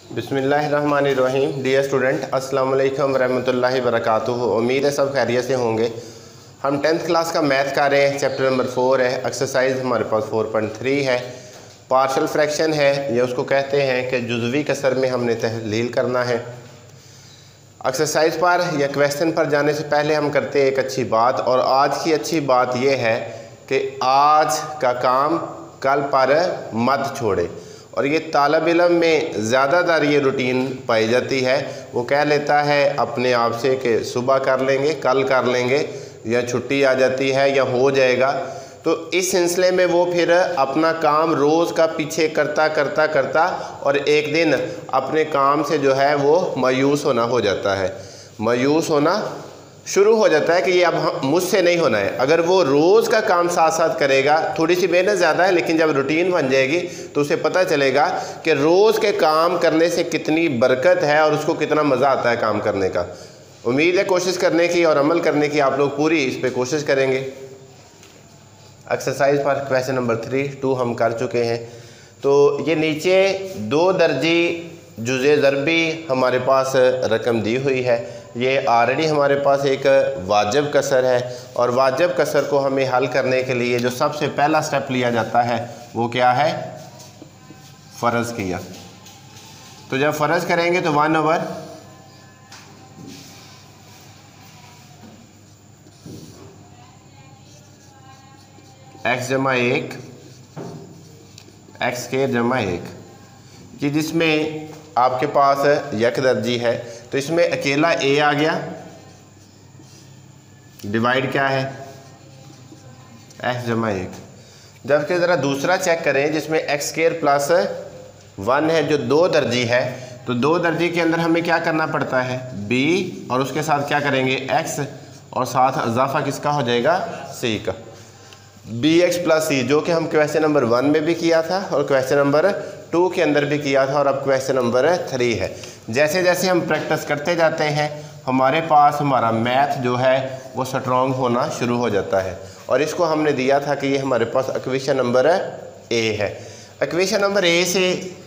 बिस्मिल्लाहिर्रहमानिर्रहीम। Dear student, अस्सलाम वालेकुम रहमतुल्लाहि वबरकातुहू। उम्मीद है सब खैरियत से होंगे। हम 10th क्लास का मैथ कर रहे हैं। चैप्टर नंबर 4 है। एक्सरसाइज हमारे पास 4.3 है। पार्शल फ्रैक्शन है, ये उसको कहते हैं कि जुज़वी कसर में हमने तहलील करना है। एक्सरसाइज पर या क्वेश्चन पर जाने से पहले हम करते हैं एक अच्छी बात, और आज की अच्छी बात यह है कि आज का काम कल पर मत छोड़े। और ये तालब इल्म में ज़्यादातर ये रूटीन पाई जाती है। वो कह लेता है अपने आप से कि सुबह कर लेंगे, कल कर लेंगे, या छुट्टी आ जाती है या हो जाएगा। तो इस सिलसिले में वो फिर अपना काम रोज़ का पीछे करता और एक दिन अपने काम से जो है वो मायूस होना हो जाता है, मायूस होना शुरू हो जाता है कि ये अब मुझसे नहीं होना है। अगर वो रोज़ का काम साथ साथ करेगा, थोड़ी सी मेहनत ज़्यादा है, लेकिन जब रूटीन बन जाएगी तो उसे पता चलेगा कि रोज़ के काम करने से कितनी बरकत है और उसको कितना मज़ा आता है काम करने का। उम्मीद है कोशिश करने की और अमल करने की आप लोग पूरी इस पर कोशिश करेंगे। एक्सरसाइज पर क्वेश्चन नंबर 3 हम कर चुके हैं। तो ये नीचे 2 दर्जी जुज़े ज़रबी हमारे पास रकम दी हुई है। ये ऑलरेडी हमारे पास एक वाजिब कसर है, और वाजिब कसर को हमें हल करने के लिए जो सबसे पहला स्टेप लिया जाता है वो क्या है? फ़र्ज़ किया। तो जब फ़र्ज़ करेंगे तो 1/(x जमा 1 x² जमा 1, कि जिसमें आपके पास यक दर्जी है तो इसमें अकेला a आ गया, डिवाइड क्या है? x जमा 1। जबकि ज़रा दूसरा चेक करें जिसमें x² प्लस 1 है, जो 2 दर्जी है। तो 2 दर्जी के अंदर हमें क्या करना पड़ता है? b, और उसके साथ क्या करेंगे? x, और साथ इजाफा किसका हो जाएगा? c का। bx प्लस c, जो कि हम क्वेश्चन नंबर 1 में भी किया था और क्वेश्चन नंबर 2 के अंदर भी किया था, और अब क्वेश्चन नंबर 3 है। जैसे जैसे हम प्रैक्टिस करते जाते हैं हमारे पास हमारा मैथ जो है वो स्ट्रॉन्ग होना शुरू हो जाता है। और इसको हमने दिया था कि ये हमारे पास इक्वेशन नंबर a है। इक्वेशन नंबर a से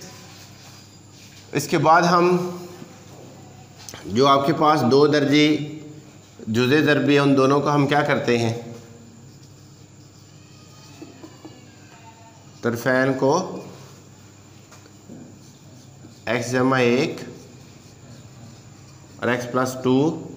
इसके बाद हम जो आपके पास 2 दर्जी जुज़े ज़रबी है उन दोनों को हम क्या करते हैं? तरफ़ैन को x जमा 1 और x प्लस 2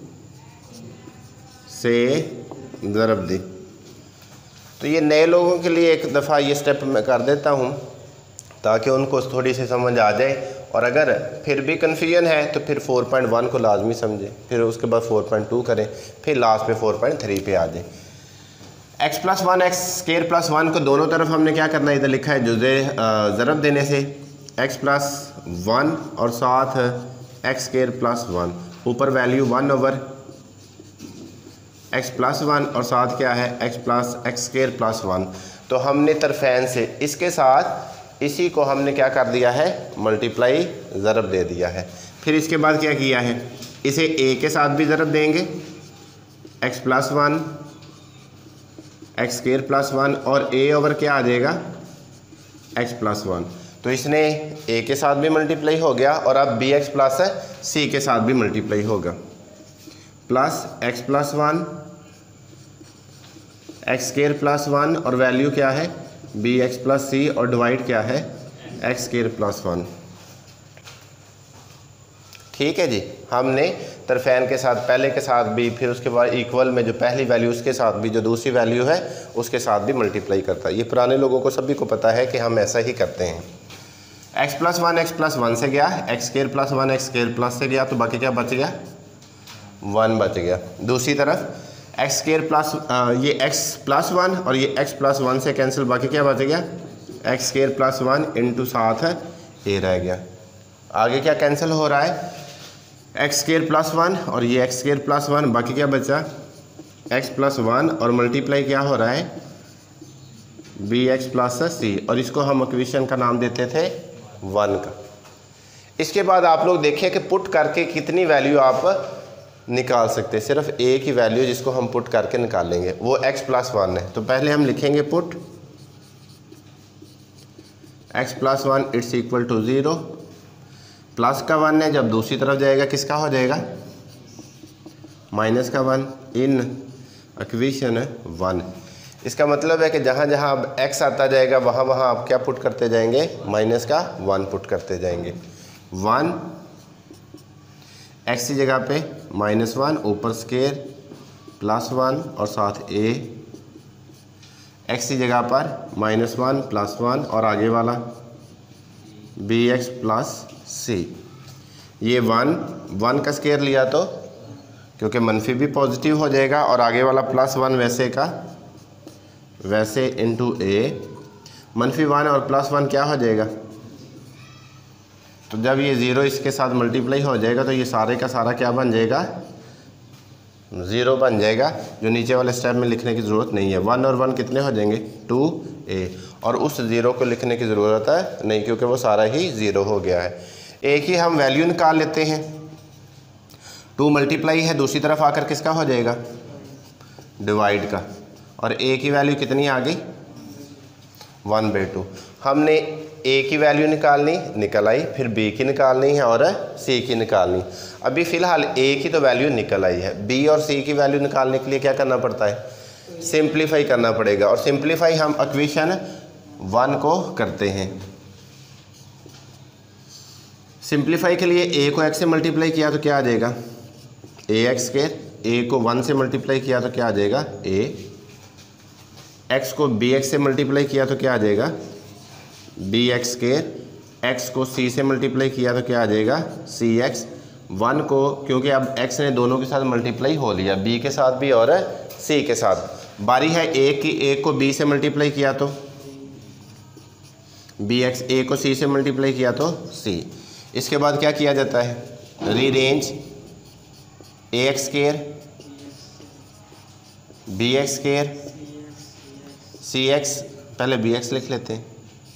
से ज़रब दी। तो ये नए लोगों के लिए एक दफ़ा ये स्टेप मैं कर देता हूँ ताकि उनको थोड़ी सी समझ आ जाए, और अगर फिर भी कन्फ्यूजन है तो फिर 4.1 को लाजमी समझें, फिर उसके बाद 4.2 करें, फिर लास्ट पे 4.3 पे आ जाए। x प्लस 1 x² प्लस 1 को दोनों तरफ हमने क्या करना है? इधर लिखा है जुज़े ज़रब देने से x प्लस 1 और साथ x² प्लस 1, ऊपर वैल्यू 1/x प्लस 1 और साथ क्या है? x plus x² plus 1। तो हमने तरफ़ैन से इसके साथ इसी को हमने क्या कर दिया है? मल्टीप्लाई ज़रब दे दिया है। फिर इसके बाद क्या किया है? इसे a के साथ भी ज़रब देंगे, x प्लस 1 x² प्लस 1, और a ओवर क्या आ जाएगा? x plus 1। तो इसने a के साथ भी मल्टीप्लाई हो गया, और अब bx प्लस c के साथ भी मल्टीप्लाई होगा, plus x plus 1 x² plus 1, और वैल्यू क्या है? bx प्लस c, और डिवाइड क्या है? x² plus 1। ठीक है जी। हमने तरफ़ैन के साथ पहले के साथ भी, फिर उसके बाद इक्वल में जो पहली वैल्यू उसके साथ भी, जो दूसरी वैल्यू है उसके साथ भी मल्टीप्लाई करता है। ये पुराने लोगों को सभी को पता है कि हम ऐसा ही करते हैं। x प्लस 1 x प्लस 1 से गया, x² प्लस 1 x² प्लस से गया, तो बाकी क्या बच गया? 1 बच गया। दूसरी तरफ x² प्लस ये x प्लस 1 और ये x प्लस 1 से कैंसिल, बाकी क्या बच गया? x² प्लस 1 इंटू साथ a रह गया। आगे क्या कैंसिल हो रहा है? x² प्लस 1 और ये x² प्लस 1, बाकी क्या बचा? x प्लस 1, और मल्टीप्लाई क्या हो रहा है? bx प्लस c, और इसको हम इक्वेशन का नाम देते थे 1 का। इसके बाद आप लोग देखिए कि पुट करके कितनी वैल्यू आप निकाल सकते हैं। सिर्फ a की वैल्यू जिसको हम पुट करके निकालेंगे वो x प्लस 1 है। तो पहले हम लिखेंगे put x plus 1 it's equal to 0, plus का 1 है, जब दूसरी तरफ जाएगा किसका हो जाएगा, माइनस का 1 इन इक्वेशन 1। इसका मतलब है कि जहाँ जहाँ अब x आता जाएगा वहाँ वहाँ आप क्या पुट करते जाएंगे, माइनस का 1 पुट करते जाएंगे। 1 x की जगह पे -1 ऊपर स्केयर +1 और साथ a, x की जगह पर -1 +1 और आगे वाला bx प्लस c। ये 1 का स्केयर लिया तो क्योंकि मनफी भी पॉजिटिव हो जाएगा और आगे वाला +1 वैसे का वैसे इंटू a, -1 और +1 क्या हो जाएगा, तो जब ये 0 इसके साथ मल्टीप्लाई हो जाएगा तो ये सारे का सारा क्या बन जाएगा, 0 बन जाएगा, जो नीचे वाले स्टेप में लिखने की ज़रूरत नहीं है। 1 और 1 कितने हो जाएंगे, 2a, और उस 0 को लिखने की ज़रूरत है नहीं क्योंकि वो सारा ही 0 हो गया है। a की हम वैल्यू निकाल लेते हैं, 2 मल्टीप्लाई है, दूसरी तरफ आकर किसका हो जाएगा, डिवाइड का, और a की वैल्यू कितनी आ गई, 1/2। हमने a की वैल्यू निकालनी, निकल आई, फिर b की निकालनी है और c की निकालनी। अभी फ़िलहाल a की तो वैल्यू निकल आई है, b और c की वैल्यू निकालने के लिए क्या करना पड़ता है, सिंप्लीफाई करना पड़ेगा, और सिंप्लीफाई हम इक्वेशन 1 को करते हैं। सिंप्लीफाई के लिए a को x से मल्टीप्लाई किया तो क्या आ जाएगा, ax के, a को 1 से मल्टीप्लाई किया तो क्या आ जाएगा, a, x को bx से मल्टीप्लाई किया तो क्या आ जाएगा, bx के, x को c से मल्टीप्लाई किया तो क्या आ जाएगा, cx। 1 को क्योंकि अब x ने दोनों के साथ मल्टीप्लाई हो लिया, b के साथ भी और c के साथ। बारी है a की, a को b से मल्टीप्लाई किया तो bx, a को c से मल्टीप्लाई किया तो c। इसके बाद क्या किया जाता है, rearrange, ax square bx square cx, पहले bx लिख लेते हैं,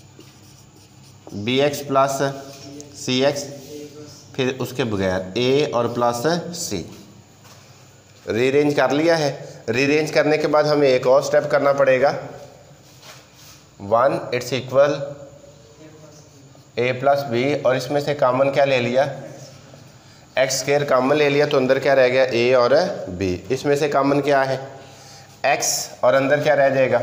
bx प्लस cx, फिर उसके बगैर a और प्लस c। रीअरेंज कर लिया है। रीअरेंज करने के बाद हमें एक और स्टेप करना पड़ेगा, 1 it's equal a plus b, और इसमें से कॉमन क्या ले लिया, एक्स स्क्वायर कॉमन ले लिया, तो अंदर क्या रह गया, a और b। इसमें से कॉमन क्या है, x, और अंदर क्या रह जाएगा,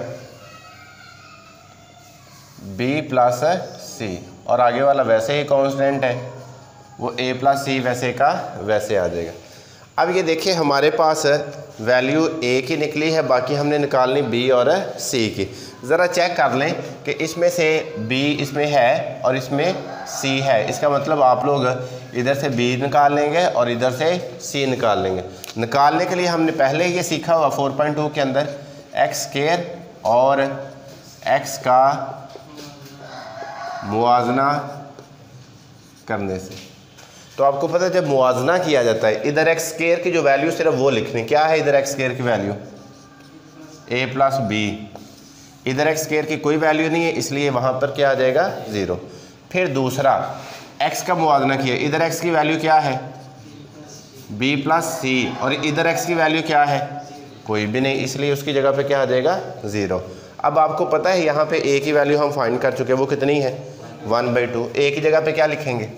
b प्लस c, और आगे वाला वैसे ही कांस्टेंट है, वो a प्लस c वैसे का वैसे आ जाएगा। अब ये देखिए हमारे पास वैल्यू a की निकली है, बाकी हमने निकालनी b और c की। ज़रा चेक कर लें कि इसमें से b इसमें है और इसमें c है, इसका मतलब आप लोग इधर से b निकाल लेंगे और इधर से c निकाल लेंगे। निकालने के लिए हमने पहले ये सीखा हुआ 4.2 के अंदर एक्स स्क्वायर और x का मुआजना करने से। तो आपको पता है जब मुआजना किया जाता है, इधर एक्स स्क्वायर की जो वैल्यू सिर्फ वो लिखनी, क्या है इधर एक्स स्क्वायर की वैल्यू, a प्लस b, इधर एक्स स्क्वायर की कोई वैल्यू नहीं है इसलिए वहाँ पर क्या आ जाएगा, 0। फिर दूसरा x का मुआजना किया, इधर x की वैल्यू क्या है, b प्लस c, और इधर x की वैल्यू क्या है, कोई भी नहीं, इसलिए उसकी जगह पे क्या आ जाएगा, 0। अब आपको पता है यहाँ पे a की वैल्यू हम फाइंड कर चुके हैं, वो कितनी है, 1/2। a की जगह पे क्या लिखेंगे,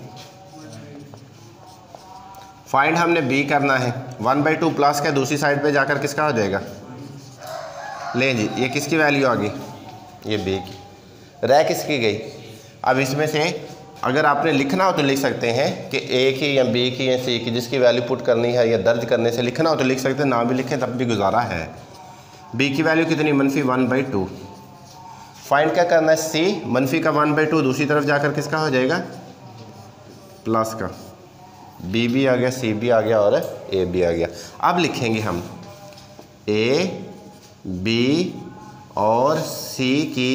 फाइंड हमने b करना है, 1/2 प्लस का दूसरी साइड पे जाकर किसका हो जाएगा, लें जी, ये किसकी वैल्यू आ गई, ये b की, रह किसकी गई। अब इसमें से अगर आपने लिखना हो तो लिख सकते हैं कि a की या b की या c की, जिसकी वैल्यू पुट करनी है या दर्ज करने से लिखना हो तो लिख सकते हैं, ना भी लिखें तब भी गुजारा है। b की वैल्यू कितनी, -1/2। फाइंड क्या करना है, c, मनफी का 1/2, दूसरी तरफ जाकर किसका हो जाएगा, प्लस का, b भी आ गया, c भी आ गया और a भी आ गया। अब लिखेंगे हम a, b और c की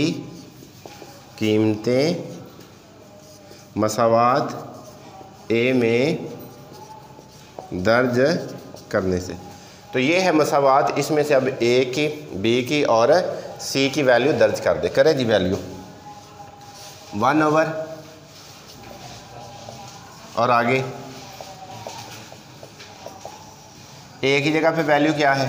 कीमतें मसावात a में दर्ज करने से। तो ये है मसावात, इसमें से अब a की, b की और c की वैल्यू दर्ज कर दे। करें जी, वैल्यू 1/, और आगे a की जगह पे वैल्यू क्या है,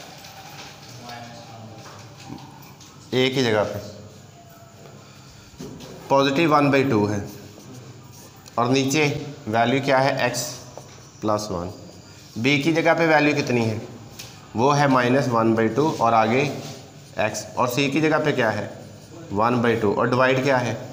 a की जगह पे पॉजिटिव 1/2 है, और नीचे वैल्यू क्या है x प्लस 1। b की जगह पे वैल्यू कितनी है, वो है -1/2 और आगे x, और c की जगह पे क्या है 1/2 और डिवाइड क्या है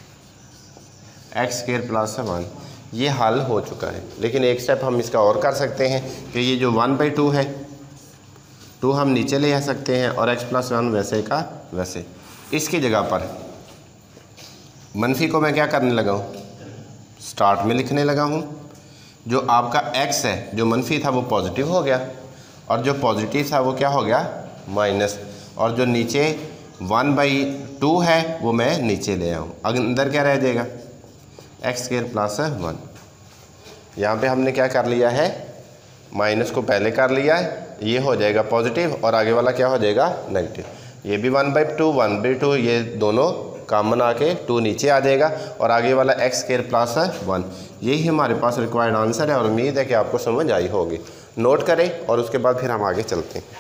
x² प्लस 1। ये हल हो चुका है। लेकिन एक स्टेप हम इसका और कर सकते हैं कि ये जो 1/2 है 2 हम नीचे ले आ सकते हैं और x प्लस 1 वैसे का वैसे। इसकी जगह पर मनफी को मैं क्या करने लगा हूँ, स्टार्ट में लिखने लगा हूँ। जो आपका x है जो मनफी था वो पॉजिटिव हो गया और जो पॉजिटिव था वो क्या हो गया माइनस, और जो नीचे 1/2 है वो मैं नीचे ले आऊँ। अंदर क्या रह जाएगा x² प्लस 1। यहाँ पे हमने क्या कर लिया है, माइनस को पहले कर लिया है, ये हो जाएगा पॉजिटिव और आगे वाला क्या हो जाएगा नेगेटिव। ये भी 1/2 ये दोनों कॉमन आके 2 नीचे आ जाएगा और आगे वाला x² प्लस 1। यही हमारे पास रिक्वायर्ड आंसर है और उम्मीद है कि आपको समझ आई होगी। नोट करें और उसके बाद फिर हम आगे चलते हैं।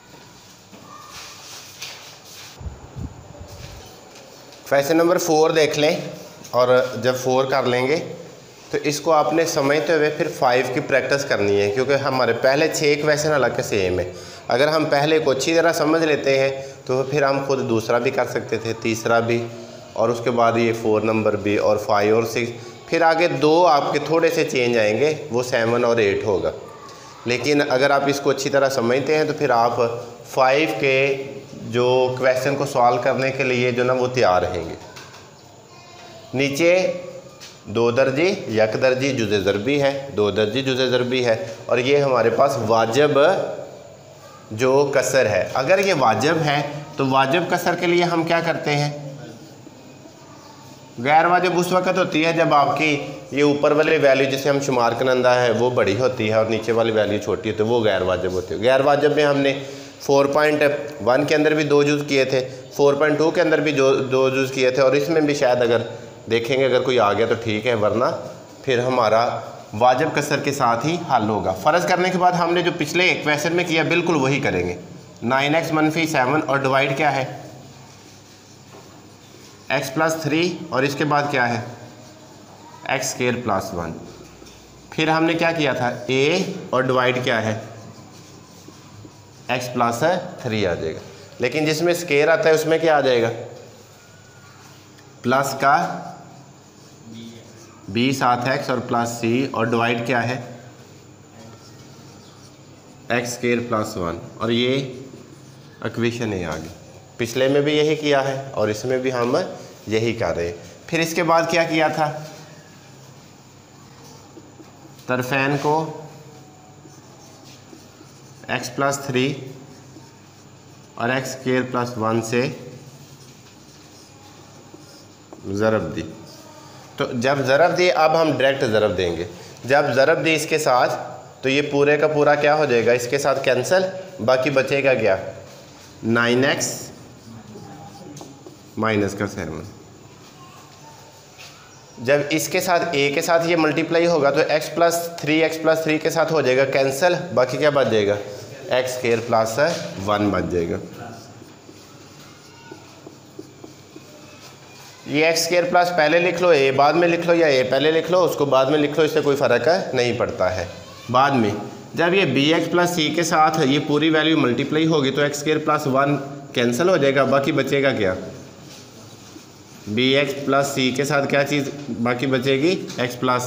क्वेश्चन नंबर 4 देख लें, और जब 4 कर लेंगे तो इसको आपने समझते हुए फिर 5 की प्रैक्टिस करनी है, क्योंकि हमारे पहले 6 क्वेश्चन अलग के सेम है। अगर हम पहले को अच्छी तरह समझ लेते हैं तो फिर हम खुद दूसरा भी कर सकते थे, तीसरा भी, और उसके बाद ये 4 नंबर भी, और 5 और 6, फिर आगे 2 आपके थोड़े से चेंज आएंगे, वो 7 और 8 होगा। लेकिन अगर आप इसको अच्छी तरह समझते हैं तो फिर आप 5 के जो क्वेश्चन को सॉल्व करने के लिए जो ना वो तैयार रहेंगे। नीचे 2 दर्जी, 1 दर्जी जुज़े ज़रबी है, 2 दर्जी जुज़े ज़रबी है, और ये हमारे पास वाजिब जो कसर है। अगर ये वाजिब है तो वाजिब कसर के लिए हम क्या करते हैं, गैर वाजिब उस वक़्त होती है जब आपकी ये ऊपर वाली वैल्यू जिसे हम शुमार करंदा है वो बड़ी होती है और नीचे वाली वैल्यू छोटी होती है, वो गैर वाजिब होती है। गैर वाजिब में हमने 4.1 के अंदर भी 2 जुज़ किए थे, 4.2 के अंदर भी 2 जुज़ किए थे, और इसमें भी शायद अगर देखेंगे अगर कोई आ गया तो ठीक है, वरना फिर हमारा वाजिब कसर के साथ ही हल होगा। फ़र्ज़ करने के बाद हमने जो पिछले एक क्वेश्चन में किया बिल्कुल वही करेंगे। 9x - 7 और डिवाइड क्या है x प्लस 3, और इसके बाद क्या है x² प्लस 1। फिर हमने क्या किया था a और डिवाइड क्या है x प्लस 3 आ जाएगा। लेकिन जिसमें स्केयर आता है उसमें क्या आ जाएगा, प्लस का b साथ x और प्लस c, और डिवाइड क्या है x² प्लस 1, और ये इक्वेशन है आगे। पिछले में भी यही किया है और इसमें भी हम यही कर रहे हैं। फिर इसके बाद क्या किया था, तरफैन को x प्लस 3 और x² प्लस 1 से ज़रब दी। तो जब ज़रब दी, अब हम डायरेक्ट ज़रब देंगे। जब ज़रब दी इसके साथ तो ये पूरे का पूरा क्या हो जाएगा, इसके साथ कैंसिल, बाकी बचेगा क्या 9x माइनस का 7। जब इसके साथ a के साथ ये मल्टीप्लाई होगा तो x प्लस 3 के साथ हो जाएगा कैंसिल, बाकी क्या बच जाएगा x² प्लस 1 बच जाएगा। ये x² प्लस पहले लिख लो, a बाद में लिख लो, या a पहले लिख लो उसको बाद में लिख लो, इससे कोई फ़र्क नहीं पड़ता है। बाद में जब ये bx प्लस c के साथ ये पूरी वैल्यू मल्टीप्लाई होगी तो x² प्लस 1 कैंसिल हो जाएगा, बाकी बचेगा क्या bx प्लस c के साथ क्या चीज़ बाकी बचेगी x प्लस,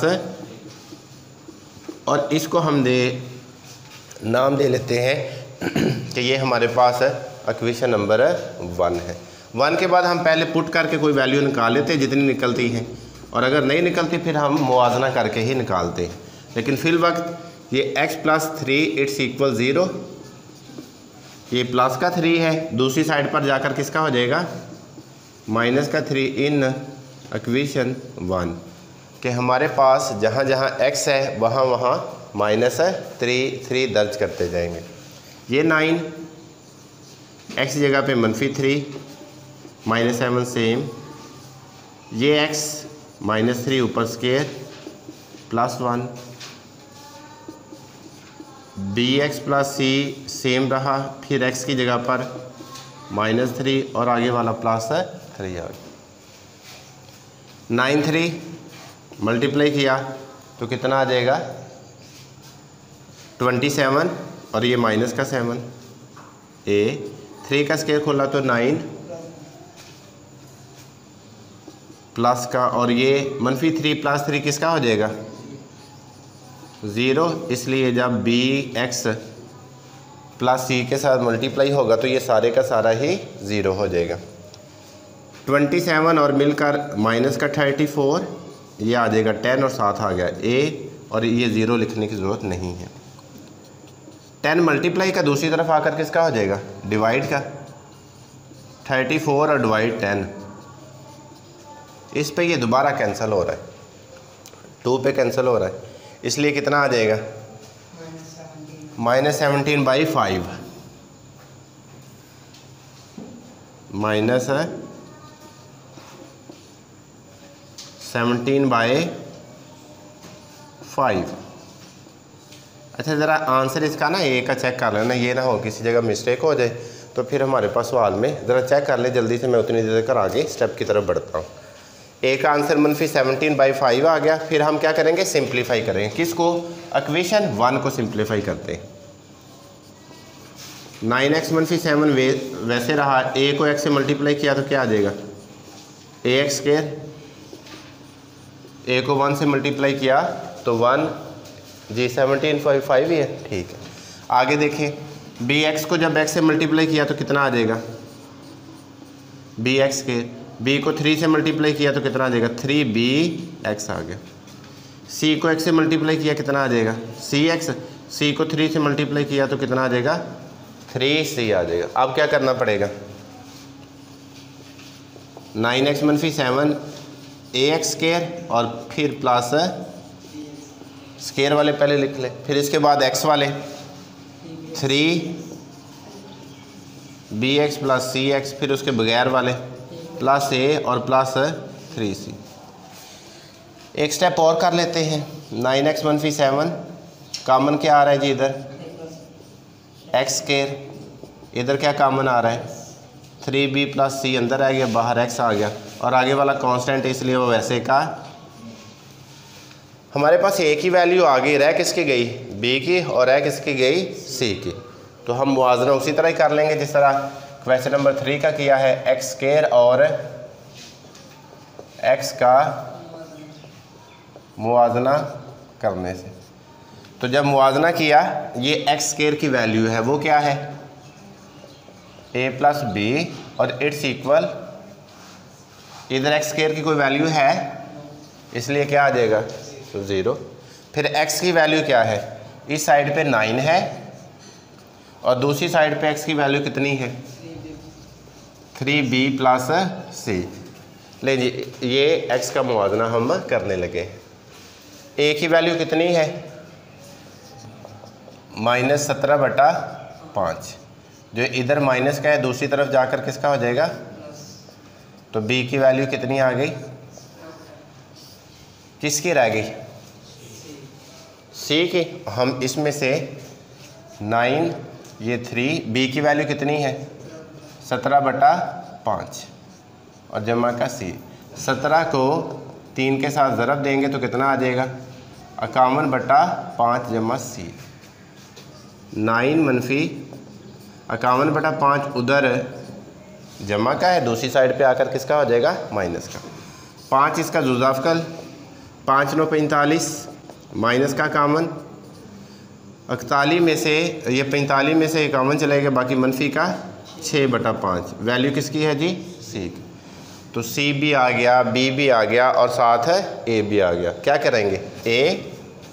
और इसको हम नाम दे लेते हैं कि ये हमारे पास इक्वेशन नंबर 1 है। 1 के बाद हम पहले पुट करके कोई वैल्यू निकाल लेते हैं जितनी निकलती हैं, और अगर नहीं निकलती फिर हम मुआजना करके ही निकालते हैं। लेकिन फिल वक्त ये x प्लस 3 इट्स इक्वल 0, ये प्लस का 3 है, दूसरी साइड पर जाकर किसका हो जाएगा माइनस का 3 इन इक्वेशन 1, कि हमारे पास जहाँ जहाँ x है वहाँ वहाँ माइनस 3 दर्ज करते जाएंगे। ये 9 x जगह पे -3 -7 सेम, ये x -3 ऊपर square plus 1, bx plus c same रहा, फिर x की जगह पर -3 और आगे वाला प्लस 3 आ गया। 9 3 मल्टीप्लाई किया तो कितना आ जाएगा 27 और ये माइनस का 7 ए 3 का स्क्वायर खोला तो 9 प्लस का और ये -3 + 3 किसका हो जाएगा 0। इसलिए जब बी एक्स प्लस सी के साथ मल्टीप्लाई होगा तो ये सारे का सारा ही 0 हो जाएगा। 27 और मिलकर माइनस का 34 ये आ जाएगा 10 और साथ आ गया ए और ये 0 लिखने की ज़रूरत नहीं है। 10 मल्टीप्लाई का दूसरी तरफ आकर किसका हो जाएगा डिवाइड का 34 और डिवाइड 10। इस पे ये दोबारा कैंसिल हो रहा है 2 पे कैंसिल हो रहा है इसलिए कितना आ जाएगा -17/5 माइनस है 17/5। अच्छा ज़रा आंसर इसका ना ए का चेक कर लेना, ये ना हो किसी जगह मिस्टेक हो जाए तो फिर हमारे पास सवाल में ज़रा चेक कर ले जल्दी से। मैं उतनी देर कर आगे स्टेप की तरफ बढ़ता हूँ। ए का आंसर -17/5 आ गया। फिर हम क्या करेंगे सिंप्लीफाई करेंगे किसको इक्वेशन 1 को सिंप्लीफाई करते हैं। 9x - 7 वैसे रहा, ए को x से मल्टीप्लाई किया तो क्या आ जाएगा ax²। ए को 1 से मल्टीप्लाई किया तो 1 जी 17/5 ही है, ठीक है। आगे देखें bx को जब x से मल्टीप्लाई किया तो कितना आ जाएगा bx²। b को 3 से मल्टीप्लाई किया तो कितना आ जाएगा 3bx आ गया। c को x से मल्टीप्लाई किया कितना आ जाएगा cx। c को 3 से मल्टीप्लाई किया तो कितना आ जाएगा 3c आ जाएगा। अब क्या करना पड़ेगा 9x - 7 ax² और फिर प्लस स्क्वायर वाले पहले लिख ले, फिर इसके बाद x वाले 3bx + cx, फिर उसके बगैर वाले प्लस a और प्लस 3c। एक स्टेप और कर लेते हैं। 9x - 7 कॉमन क्या आ रहा है जी इधर x², इधर क्या कॉमन आ रहा है 3b + c अंदर आ गया, बाहर x आ गया और आगे वाला कांस्टेंट है इसलिए वो वैसे का। हमारे पास एक ही वैल्यू आ गई, रह किसकी गई b की और रह किसकी गई c की। तो हम मुआवजा उसी तरह ही कर लेंगे जिस तरह क्वेश्चन नंबर 3 का किया है x² और x का मुआवजा करने से। तो जब मुआवजा किया ये x² की वैल्यू है वो क्या है a + b और इट्स इक्वल, इधर x² की कोई वैल्यू है इसलिए क्या आ जाएगा 0। फिर x की वैल्यू क्या है इस साइड पे 9 है और दूसरी साइड पे x की वैल्यू कितनी है 3b + c। ले जी ये x का मुआवजा हम करने लगे। a की वैल्यू कितनी है -17/5, जो इधर माइनस का है दूसरी तरफ जाकर किसका हो जाएगा, तो b की वैल्यू कितनी आ गई, किसकी रह गई, c की। हम इसमें से 9 ये 3, b की वैल्यू कितनी है 17/5 और जमा का c। 17 को 3 के साथ ज़रब देंगे तो कितना आ जाएगा 51/5 जमा c। 9 - 51/5 उधर जमा का है, दूसरी साइड पे आकर किसका हो जाएगा माइनस का। 5 इसका जुज़ाफ़कल 5 9 45 माइनस का कामन 41 में से ये 45 में से 51 चलेगा, बाकी मनफी का 6/5। वैल्यू किसकी है जी सी की। तो सी भी आ गया, बी भी आ गया और साथ है ए भी आ गया। क्या करेंगे ए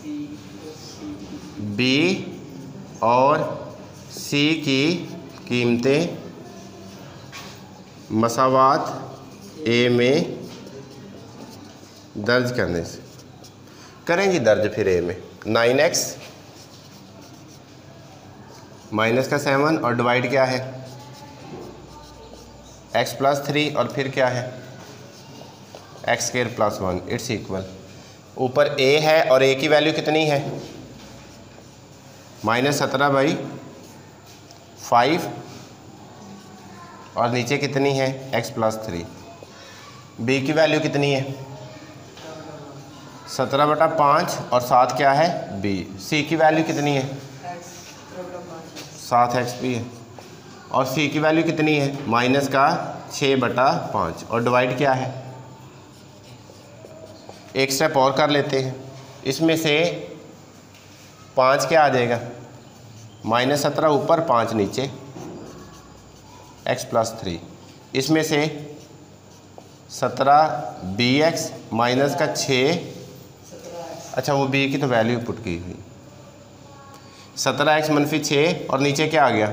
बी और सी की कीमतें मसावात ए में दर्ज करने से करें जी दर्ज। फिर ए में 9x माइनस का 7 और डिवाइड क्या है x + 3 और फिर क्या है x² + 1 इट्स इक्वल। ऊपर a है और a की वैल्यू कितनी है -17/5 और नीचे कितनी है x + 3। b की वैल्यू कितनी है 17/5 और 7 क्या है b। c की वैल्यू कितनी है 7x भी है और c की वैल्यू कितनी है माइनस का 6/5 और डिवाइड क्या है। एक स्टेप और कर लेते हैं, इसमें से 5 क्या आ जाएगा -17 ऊपर 5 नीचे x + 3, इसमें से 17bx माइनस का 6, अच्छा वो b की तो वैल्यू पुट की हुई 17x - 6 और नीचे क्या आ गया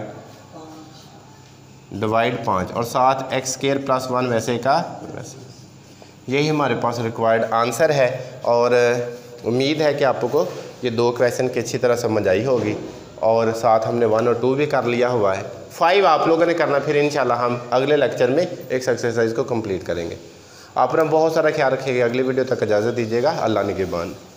डिवाइड 5 और 7x² + 1 वैसे का वैसे। यही हमारे पास रिक्वायर्ड आंसर है और उम्मीद है कि आपको ये 2 क्वेश्चन की अच्छी तरह समझ आई होगी और साथ हमने 1 और 2 भी कर लिया हुआ है। 5 आप लोगों ने करना, फिर इंशाल्लाह हम अगले लेक्चर में एक एक्सरसाइज को कंप्लीट करेंगे। आप अपना बहुत सारा ख्याल रखिएगा। अगली वीडियो तक इजाज़त दीजिएगा। अल्लाह निगहबान।